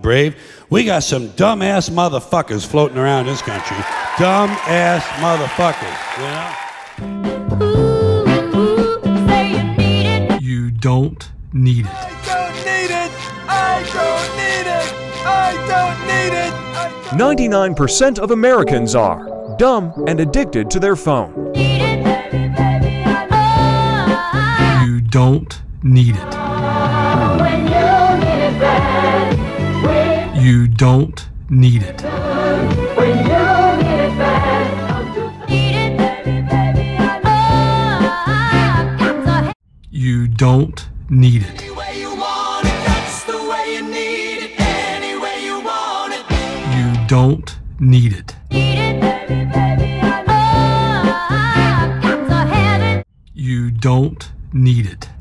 brave. We got some dumbass motherfuckers floating around this country. Dumbass motherfuckers, you know? You don't need it. I don't need it. I don't need it. I don't need it. 99% of Americans are dumb and addicted to their phone. You don't need it. You don't need it. You don't need it. You don't need it. You don't need it.